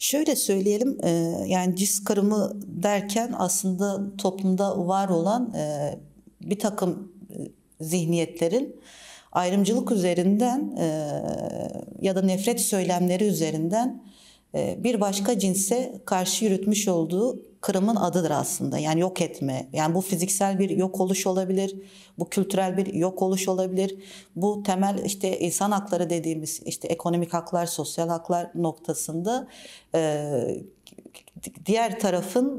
Şöyle söyleyelim, yani cins kırımı derken aslında toplumda var olan bir takım zihniyetlerin ayrımcılık üzerinden ya da nefret söylemleri üzerinden bir başka cinse karşı yürütmüş olduğu kırımın adıdır aslında. Yani yok etme. Yani bu fiziksel bir yok oluş olabilir. Bu kültürel bir yok oluş olabilir. Bu temel işte insan hakları dediğimiz işte ekonomik haklar, sosyal haklar noktasında diğer tarafın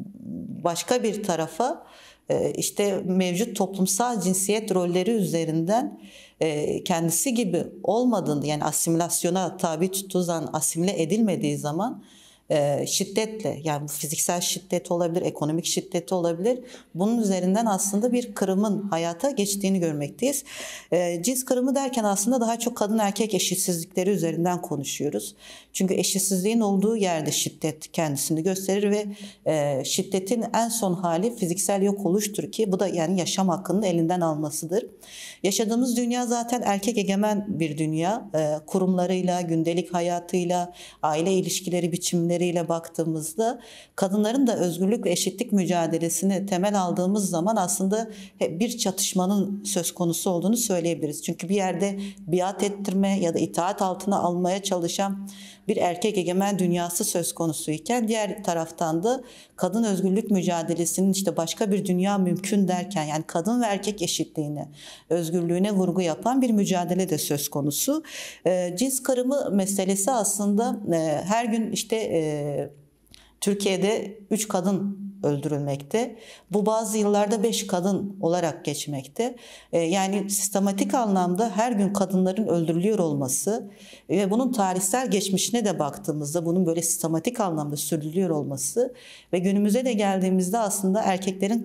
başka bir tarafa işte mevcut toplumsal cinsiyet rolleri üzerinden kendisi gibi olmadığını, yani asimilasyona tabi tuttuğu zaman, asimile edilmediği zaman şiddetle, yani bu fiziksel şiddet olabilir, ekonomik şiddet olabilir. Bunun üzerinden aslında bir kırımın hayata geçtiğini görmekteyiz. Cins kırımı derken aslında daha çok kadın erkek eşitsizlikleri üzerinden konuşuyoruz. Çünkü eşitsizliğin olduğu yerde şiddet kendisini gösterir ve şiddetin en son hali fiziksel yok oluştur ki bu da yani yaşam hakkının elinden almasıdır. Yaşadığımız dünya zaten erkek egemen bir dünya. Kurumlarıyla, gündelik hayatıyla, aile ilişkileri biçimleriyle baktığımızda kadınların da özgürlük ve eşitlik mücadelesini temel aldığımız zaman aslında bir çatışmanın söz konusu olduğunu söyleyebiliriz. Çünkü bir yerde biat ettirme ya da itaat altına almaya çalışan bir erkek egemen dünyası söz konusuyken diğer taraftan da kadın özgürlük mücadelesinin işte başka bir dünya mümkün derken, yani kadın ve erkek eşitliğine, özgürlüğüne vurgu yapan bir mücadele de söz konusu. Cins kırımı meselesi aslında her gün işte Türkiye'de 3 kadın öldürülmekte. Bu bazı yıllarda 5 kadın olarak geçmekte. Yani sistematik anlamda her gün kadınların öldürülüyor olması ve bunun tarihsel geçmişine de baktığımızda bunun böyle sistematik anlamda sürdürülüyor olması ve günümüze de geldiğimizde aslında erkeklerin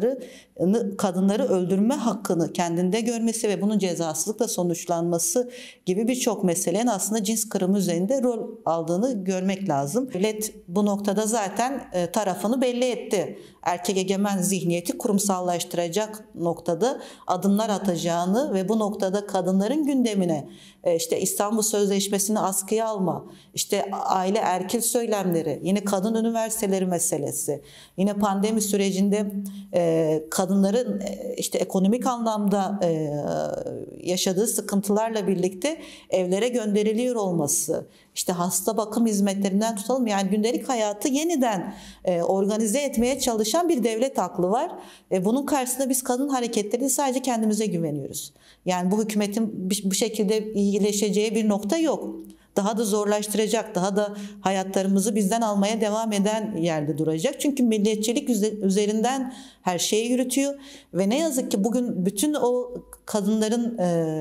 kadınları öldürme hakkını kendinde görmesi ve bunun cezasızlıkla sonuçlanması gibi birçok meselenin aslında cins kırımı üzerinde rol aldığını görmek lazım. Devlet bu noktada zaten tarafını belli etti. Erkek egemen zihniyeti kurumsallaştıracak noktada adımlar atacağını ve bu noktada kadınların gündemine işte İstanbul Sözleşmesi'ni askıya alma, işte aile erkil söylemleri, yine kadın üniversiteleri meselesi, yine pandemi sürecinde kadınların işte ekonomik anlamda yaşadığı sıkıntılarla birlikte evlere gönderiliyor olması, işte hasta bakım hizmetlerinden tutalım, yani gündelik hayatı yeniden organize etmeye çalışan bir devlet aklı var. Bunun karşısında biz kadın hareketleri sadece kendimize güveniyoruz. Yani bu hükümetin bu şekilde iyileşeceği bir nokta yok. Daha da zorlaştıracak, daha da hayatlarımızı bizden almaya devam eden yerde duracak. Çünkü milliyetçilik üzerinden her şeyi yürütüyor ve ne yazık ki bugün bütün o kadınların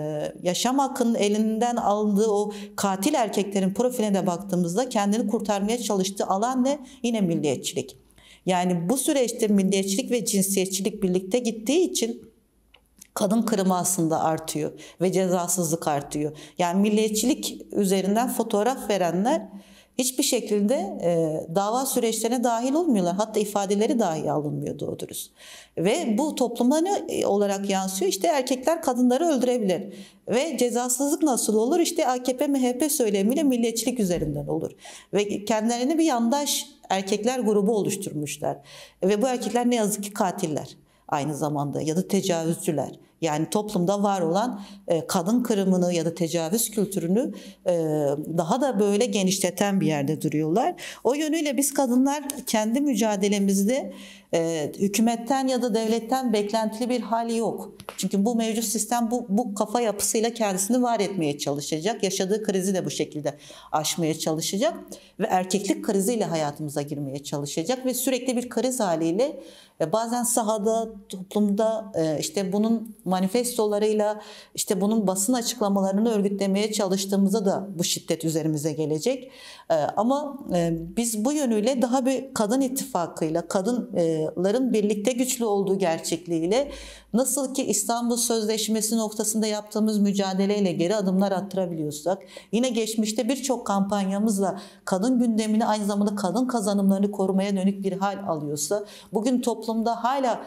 yaşam hakkının elinden alındığı o katil erkeklerin profiline de baktığımızda kendini kurtarmaya çalıştığı alan ne? Yine milliyetçilik. Yani bu süreçte milliyetçilik ve cinsiyetçilik birlikte gittiği için kadın kırımı aslında artıyor ve cezasızlık artıyor. Yani milliyetçilik üzerinden fotoğraf verenler hiçbir şekilde dava süreçlerine dahil olmuyorlar. Hatta ifadeleri dahi alınmıyor doğru dürüst. Ve bu topluma ne olarak yansıyor? İşte erkekler kadınları öldürebilir. Ve cezasızlık nasıl olur? İşte AKP, MHP söylemiyle milliyetçilik üzerinden olur. Ve kendilerine bir yandaş erkekler grubu oluşturmuşlar. Ve bu erkekler ne yazık ki katiller aynı zamanda ya da tecavüzcüler. Yani toplumda var olan kadın kırımını ya da tecavüz kültürünü daha da böyle genişleten bir yerde duruyorlar. O yönüyle biz kadınlar kendi mücadelemizde hükümetten ya da devletten beklentili bir hali yok. Çünkü bu mevcut sistem bu kafa yapısıyla kendisini var etmeye çalışacak. Yaşadığı krizi de bu şekilde aşmaya çalışacak ve erkeklik kriziyle hayatımıza girmeye çalışacak ve sürekli bir kriz haliyle bazen sahada, toplumda işte bunun manifestolarıyla, işte bunun basın açıklamalarını örgütlemeye çalıştığımızda da bu şiddet üzerimize gelecek. Ama biz bu yönüyle daha bir kadın ittifakıyla, kadınların birlikte güçlü olduğu gerçekliğiyle Nasıl ki İstanbul Sözleşmesi noktasında yaptığımız mücadeleyle geri adımlar attırabiliyorsak, yine geçmişte birçok kampanyamızla kadın gündemini aynı zamanda kadın kazanımlarını korumaya dönük bir hal alıyorsa, bugün toplumda hala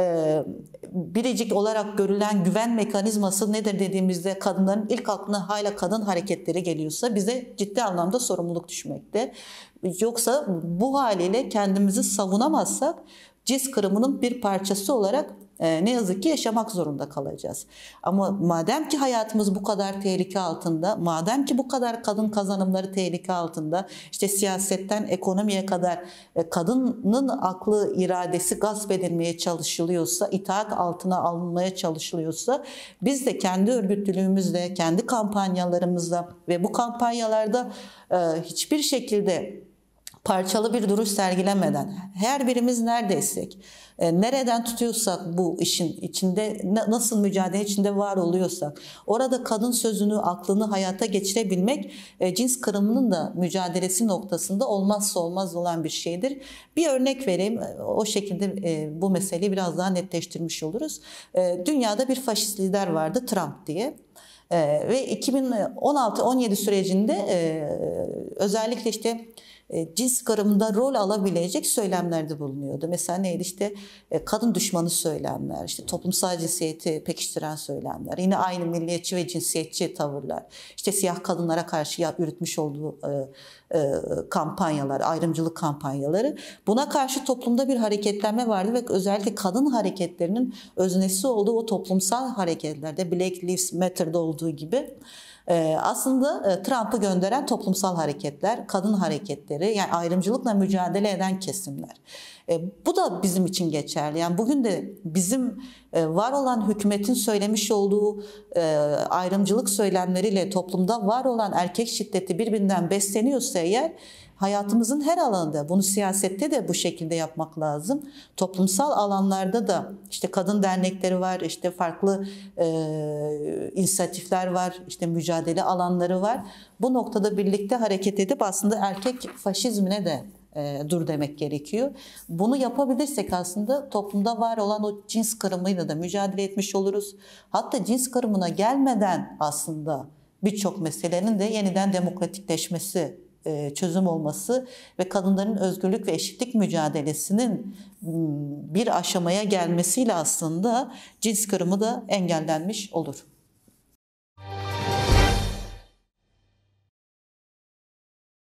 biricik olarak görülen güven mekanizması nedir dediğimizde kadınların ilk aklına hala kadın hareketleri geliyorsa bize ciddi anlamda sorumluluk düşmekte. Yoksa bu haliyle kendimizi savunamazsak cins kırımının bir parçası olarak ne yazık ki yaşamak zorunda kalacağız. Ama madem ki hayatımız bu kadar tehlike altında, madem ki bu kadar kadın kazanımları tehlike altında, işte siyasetten ekonomiye kadar kadının aklı, iradesi gasp edilmeye çalışılıyorsa, itaat altına alınmaya çalışılıyorsa, biz de kendi örgütlülüğümüzle, kendi kampanyalarımızla ve bu kampanyalarda hiçbir şekilde parçalı bir duruş sergilemeden her birimiz neredeysek, nereden tutuyorsak bu işin içinde, nasıl mücadele içinde var oluyorsak, orada kadın sözünü, aklını hayata geçirebilmek cins kırımının da mücadelesi noktasında olmazsa olmaz olan bir şeydir. Bir örnek vereyim, o şekilde bu meseleyi biraz daha netleştirmiş oluruz. Dünyada bir faşist lider vardı, Trump diye. Ve 2016-17 sürecinde özellikle işte cins kırımında rol alabilecek söylemlerde bulunuyordu. Mesela neydi işte kadın düşmanı söylemler, işte toplumsal cinsiyeti pekiştiren söylemler, yine aynı milliyetçi ve cinsiyetçi tavırlar, işte siyah kadınlara karşı yürütmüş olduğu kampanyalar, ayrımcılık kampanyaları. Buna karşı toplumda bir hareketlenme vardı ve özellikle kadın hareketlerinin öznesi olduğu o toplumsal hareketlerde, Black Lives Matter'da olduğu gibi aslında Trump'ı gönderen toplumsal hareketler, kadın hareketleri, yani ayrımcılıkla mücadele eden kesimler. Bu da bizim için geçerli. Yani bugün de bizim var olan hükümetin söylemiş olduğu ayrımcılık söylemleriyle toplumda var olan erkek şiddeti birbirinden besleniyorsa eğer, hayatımızın her alanında, bunu siyasette de bu şekilde yapmak lazım. Toplumsal alanlarda da işte kadın dernekleri var, işte farklı inisiyatifler var, işte mücadele alanları var. Bu noktada birlikte hareket edip aslında erkek faşizmine de dur demek gerekiyor. Bunu yapabilirsek aslında toplumda var olan o cins kırımıyla da mücadele etmiş oluruz. Hatta cins kırımına gelmeden aslında birçok meselenin de yeniden demokratikleşmesi, çözüm olması ve kadınların özgürlük ve eşitlik mücadelesinin bir aşamaya gelmesiyle aslında cins kırımı da engellenmiş olur.